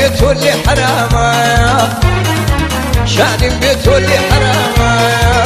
بيت اللي حرامة شادي بيت اللي حرامة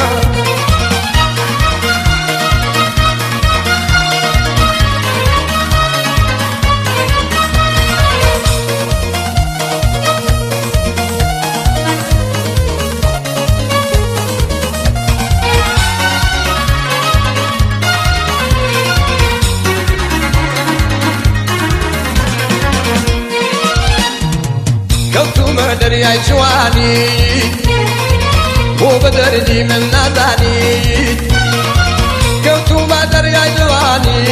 كوتو دريا جواني مو بدرجي من ناداني كوتو دريا جواني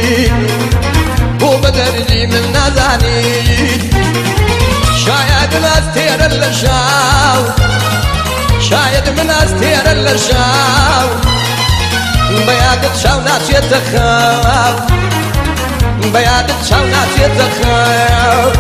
مو بدرجي من ناداني شايد ناس تير اللشاو شايد من ناس تير اللشاو بيادت شاو ناس يتخاو بيادت شاو ناس يتخاو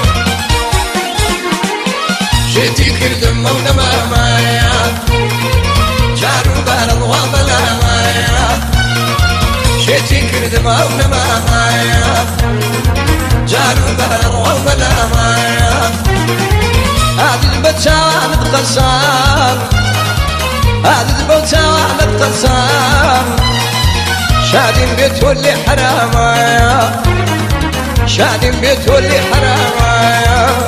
شتي كردم مونا مايا جارو بارد وابلا مايا شتي كردم مونا مايا جارو بارد وابلا مايا هذه البتشان تقسم هذه البتشان تقسم شادي بيت اللي حرامة شادي بيت اللي حرامة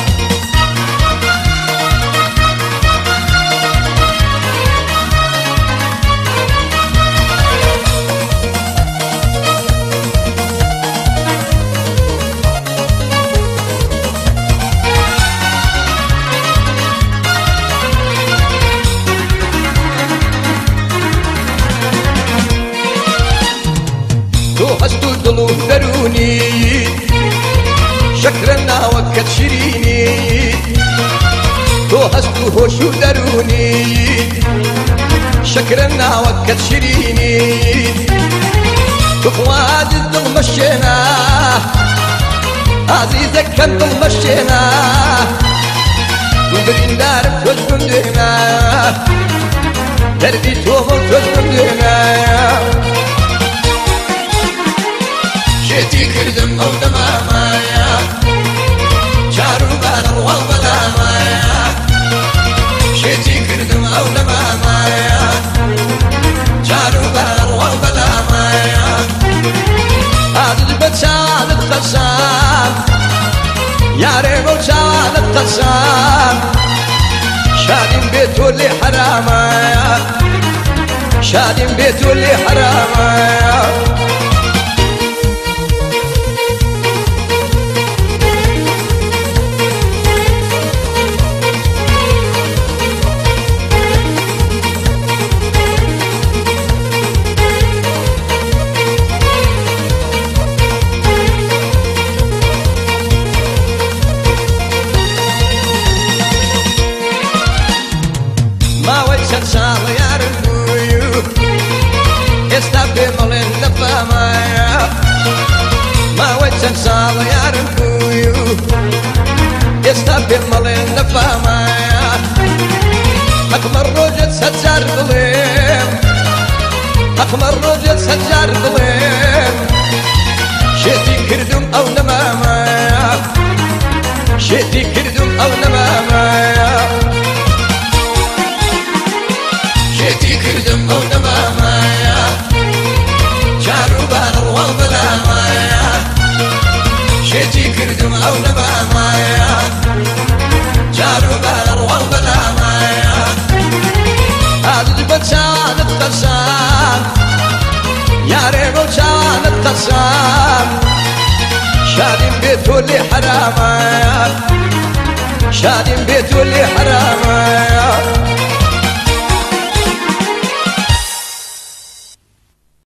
هستو دلو دروني شكرنا وكت شريني تو هستو هوشو دروني شكرنا وكت شريني تخواد الدل مشينا عزيزك كان دل مشينا برين دار توج بندنا دربي تومو توج بندنا شتي كردم مونا مايا جارو بارد وابلا مايا شتي كردم مونا مايا جارو بارد وابلا مايا هذا البتشان تقسم يا ريبو شان تقسم شادي بيت اللي حرامة شادي بيت اللي حرامة شال يا ربويو استبدل ملين نفهمها ما وجه شال يا ربويو استبدل ملين نفهمها أكمل رجل سجار ظلم أكمل رجل سجار ظلم شتي كردم أو نماما شتي كردم أو نماما شتي كردم مونا مايا جارو بارد وابلا مايا شتي كردم مونا مايا جارو بارد وابلا مايا هذا البتشان تقسم يا ريبو شان تقسم شادي بيت اللي حرامة شادي بيت اللي حرامة